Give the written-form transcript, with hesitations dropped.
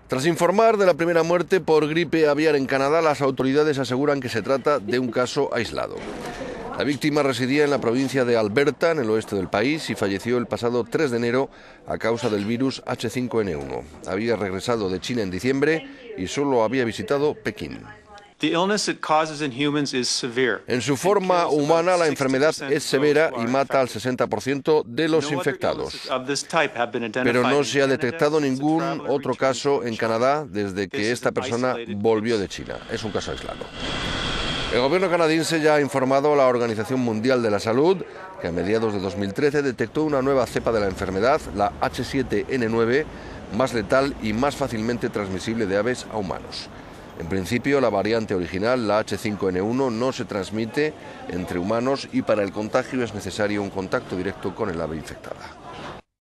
Tras informar de la primera muerte por gripe aviar en Canadá, las autoridades aseguran que se trata de un caso aislado. La víctima residía en la provincia de Alberta, en el oeste del país, y falleció el pasado 3 de enero a causa del virus H5N1. Había regresado de China en diciembre y solo había visitado Pekín. En su forma humana, la enfermedad es severa y mata al 60% de los infectados. Pero no se ha detectado ningún otro caso en Canadá desde que esta persona volvió de China. Es un caso aislado. El gobierno canadiense ya ha informado a la Organización Mundial de la Salud que a mediados de 2013 detectó una nueva cepa de la enfermedad, la H7N9, más letal y más fácilmente transmisible de aves a humanos. En principio, la variante original, la H5N1, no se transmite entre humanos y para el contagio es necesario un contacto directo con el ave infectada.